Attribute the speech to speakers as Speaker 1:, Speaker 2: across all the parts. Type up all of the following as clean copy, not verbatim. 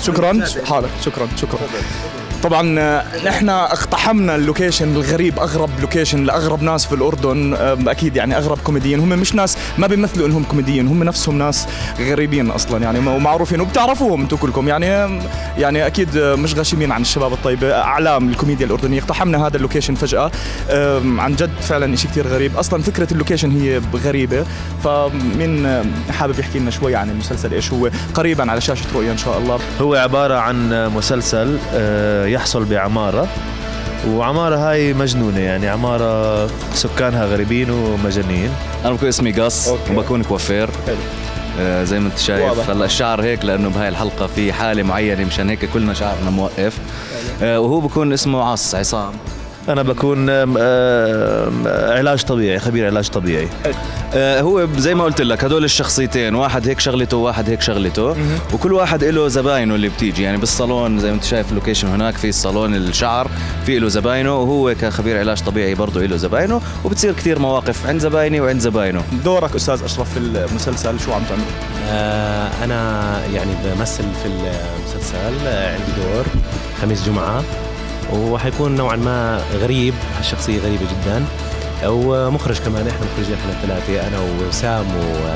Speaker 1: شكرا. حاضر، شكرا. طبعا نحن اقتحمنا اللوكيشن الغريب، اغرب لوكيشن لاغرب ناس في الاردن. اكيد يعني اغرب كوميديين، هم مش ناس ما بيمثلوا انهم كوميديين، هم نفسهم ناس غريبين اصلا يعني، ومعروفين وبتعرفوهم انتم كلكم يعني اكيد مش غاشمين عن الشباب الطيبه، اعلام الكوميديا الاردنيه. اقتحمنا هذا اللوكيشن فجاه، عن جد فعلا شيء كثير غريب. اصلا فكره اللوكيشن هي غريبه، فمين حابب يحكي لنا شوي عن المسلسل؟ ايش هو قريبا على شاشه رؤيا ان شاء الله؟
Speaker 2: هو عباره عن مسلسل يحصل بعمارة، وعمارة هاي مجنونة، يعني عمارة سكانها غريبين ومجانين.
Speaker 3: أنا بكون اسمي قص وبكون كوافير. زي ما أنت شايف هلا الشعر هيك لأنه بهاي الحلقة في حالة معينة، مشان هيك كلنا شعرنا موقف. وهو بكون اسمه عصام.
Speaker 2: أنا بكون علاج طبيعي، خبير علاج طبيعي.
Speaker 3: هو زي ما قلت لك هدول الشخصيتين، واحد هيك شغلته وواحد هيك شغلته، وكل واحد له زباينه اللي بتيجي. يعني بالصالون زي ما انت شايف اللوكيشن هناك في الصالون الشعر في له زباينه، وهو كخبير علاج طبيعي برضه له زباينه، وبتصير كثير مواقف عند زبايني وعند زباينه.
Speaker 1: دورك استاذ اشرف في المسلسل شو عم تعمل؟
Speaker 4: انا يعني بمثل في المسلسل، عندي دور خميس جمعة، وحيكون نوعا ما غريب، الشخصية غريبة جدا، ومخرج كمان، احنا مخرجين احنا الثلاثة، انا ووسام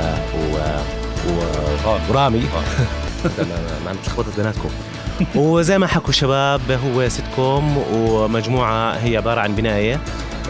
Speaker 4: ورامي. ما تلخبطت بيناتكم. وزي ما حكوا الشباب هو سيت كوم ومجموعة، هي عبارة عن بناية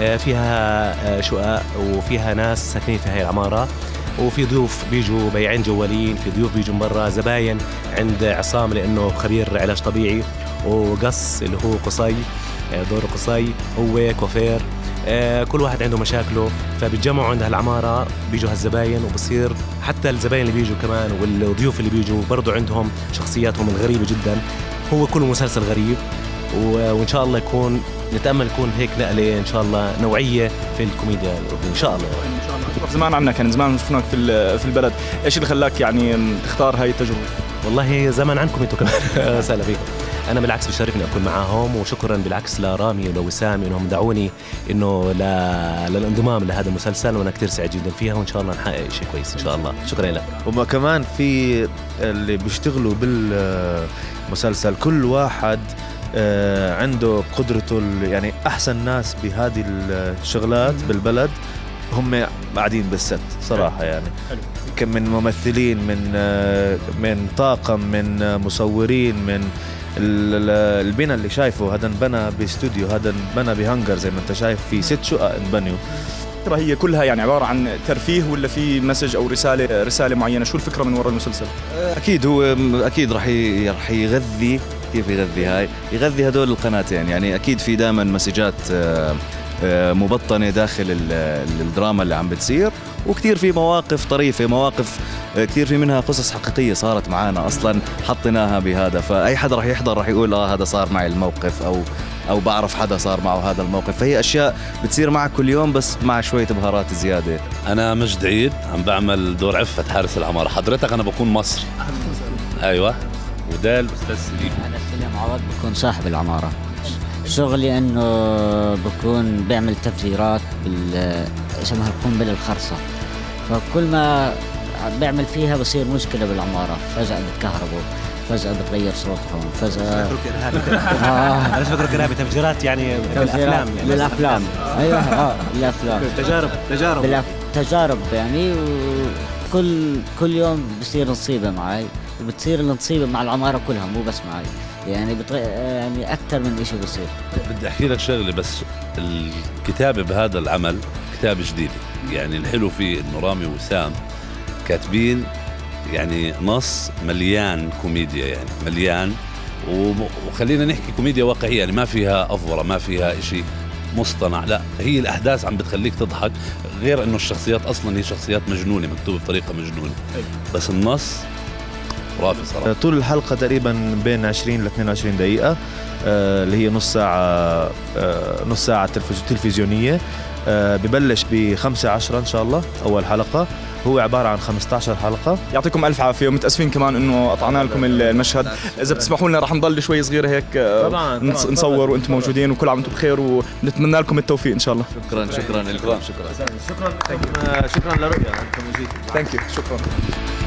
Speaker 4: فيها شقق وفيها ناس ساكنين في هاي العمارة، وفي ضيوف بيجوا بياعين جوالين، في ضيوف بيجوا من برا، زباين عند عصام لأنه خبير علاج طبيعي، وقص اللي هو قصي، دور قصي هو كوافير. كل واحد عنده مشاكله، فبيتجمعوا عند هالعمارة، بيجوا هالزباين، وبصير حتى الزباين اللي بيجوا كمان والضيوف اللي بيجوا برضو عندهم شخصياتهم الغريبة جدا. هو كل مسلسل غريب، وإن شاء الله نتأمل يكون هيك نقلة إن شاء الله نوعية في الكوميديا الأردنية إن شاء الله.
Speaker 1: زمان عنك، كان زمان شفناك في البلد، ايش اللي خلاك يعني تختار هاي التجربة؟
Speaker 4: والله زمان عنكم انتم كمان. سهلا فيكم. انا بالعكس بشرفني اكون معاهم، وشكرا بالعكس لرامي ولوسام انهم دعوني انه للانضمام لهذا المسلسل، وانا كثير سعيد جدا فيها، وان شاء الله نحقق شيء كويس ان شاء الله. شكرا لك.
Speaker 2: وما كمان في اللي بيشتغلوا بالمسلسل كل واحد عنده قدرته، يعني احسن ناس بهذه الشغلات بالبلد هم قاعدين بالست صراحة. يعني كم من ممثلين، من طاقم، من مصورين، من البناء اللي شايفه، هذا انبنى باستوديو، هذا انبنى بهنجر، زي ما انت شايف في 6 شقق انبنوا.
Speaker 1: هي كلها يعني عبارة عن ترفيه ولا في مسج أو رسالة معينة؟ شو الفكرة من وراء المسلسل؟
Speaker 3: أكيد هو أكيد رح يغذي، كيف يغذي هدول القناتين. يعني أكيد في دائما مسجات مبطنة داخل الدراما اللي عم بتصير، وكتير في مواقف طريفة، مواقف كتير في منها قصص حقيقية صارت معانا أصلا حطيناها بهذا، فأي حدا رح يحضر رح يقول هذا صار معي الموقف، أو بعرف حدا صار معه هذا الموقف. فهي أشياء بتصير معك كل يوم بس مع شوية بهارات زيادة.
Speaker 5: أنا مجد عيد، عم بعمل دور عفة حارس العمارة. حضرتك أنا بكون مصري. أيوة. وده الأستاذ سليم.
Speaker 6: أنا سليم عوض، بكون صاحب العمارة. شغلي انه بكون بيعمل تفجيرات اسمها القنبله الخرصه، فكل ما بيعمل فيها بصير مشكله بالعماره، فجاه بتكهربوا، فجاه بتغير صوتهم، فجاه
Speaker 4: انا فكرك ارهابي. تفجيرات يعني بالافلام، يعني
Speaker 6: بالافلام. ايوه بالافلام. تجارب يعني، وكل يوم بصير نصيبه معي، وبتصير النصيبه مع العماره كلها مو بس معي، يعني يعني أكثر من إشي بصير.
Speaker 5: بدي أحكي لك شغلة، بس الكتابة بهذا العمل كتابة جديدة. يعني الحلو فيه إنه رامي وسام كاتبين يعني نص مليان كوميديا، يعني مليان، وخلينا نحكي كوميديا واقعية، يعني ما فيها أفورة، ما فيها إشي مصطنع، لا هي الأحداث عم بتخليك تضحك، غير إنه الشخصيات أصلا هي شخصيات مجنونة، مكتوبة بطريقة مجنونة، بس النص خرافي صراحة.
Speaker 2: طول الحلقة تقريبا بين 20 ل 22 دقيقة، اللي هي نص ساعة تلفزيونية. ببلش ب5/10 إن شاء الله أول حلقة، هو عبارة عن 15 حلقة.
Speaker 1: يعطيكم ألف عافية، ومتأسفين كمان إنه قطعنا لكم المشهد. إذا بتسمحوا لنا رح نضل شوي صغيرة هيك
Speaker 2: طبعاً
Speaker 1: نصور وأنتم موجودين، وكل عام وأنتم بخير، ونتمنى لكم التوفيق إن شاء الله.
Speaker 3: شكرا لكم.
Speaker 2: شكرا لرؤيا، أنتم جيتوا.
Speaker 1: ثانك يو. شكرا.